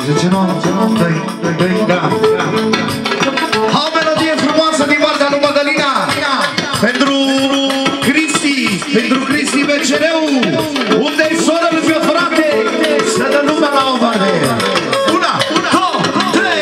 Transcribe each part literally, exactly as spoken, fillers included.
Zice, nu, dă-i, dă-i, da. Ha o melodie frumoasă din partea lui Madalina. Pentru Cristi, pentru Cristi B C R-ul. Unde-i soră lui meu frate? Să dă lumea la o parte. Una, două, trei.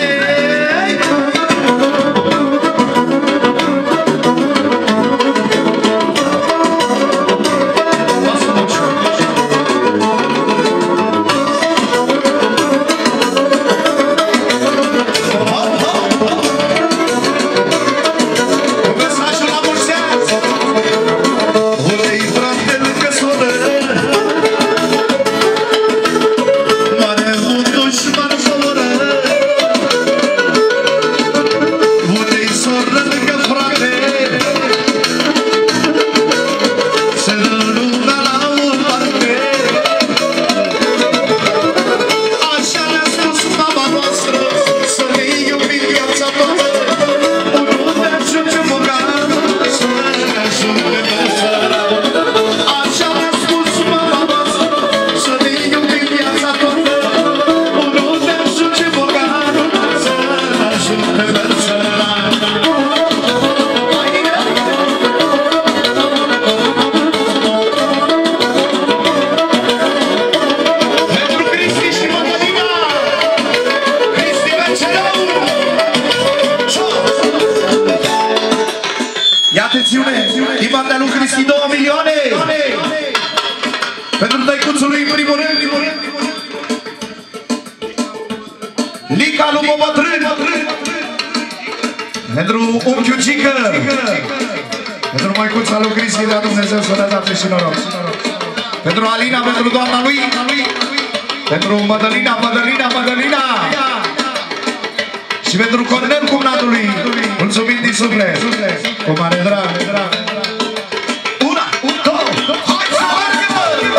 Pentru unchiul Gică, pentru măicuța lui Cristi, de-a Dumnezeu sănătate și noroc. Pentru Alina, pentru doamna lui, pentru Madalina, Madalina, Madalina. Și pentru Cornel, cumnatul lui, mulțumim din suflet, cu mare drag. Una, două, hai să mergem!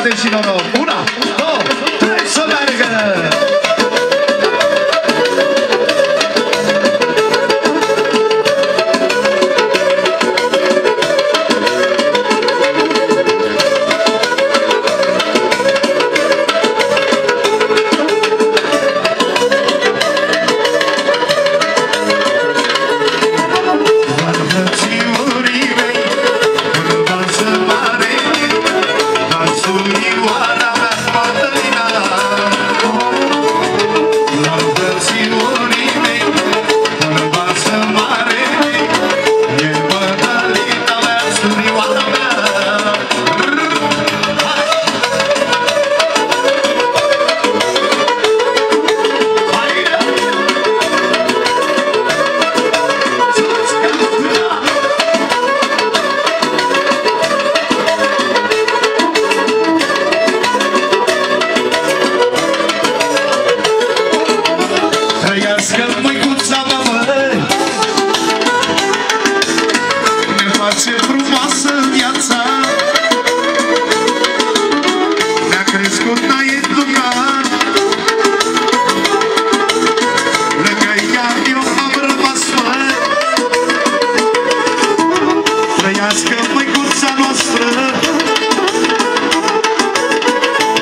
sănătate și noroc. Una, două, trei, să meargă!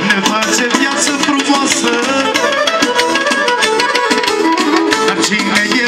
Cine